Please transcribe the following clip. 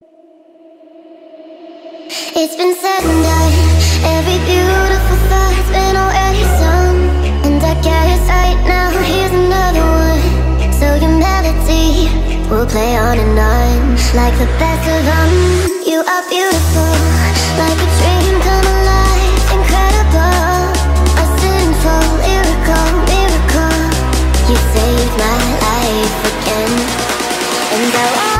It's been said and done. Every beautiful thought's been already sung, and I guess right now here's another one. So your melody will play on and on, like the best of them. You are beautiful, like a dream come alive, incredible, a sinful lyrical miracle. You saved my life again, and I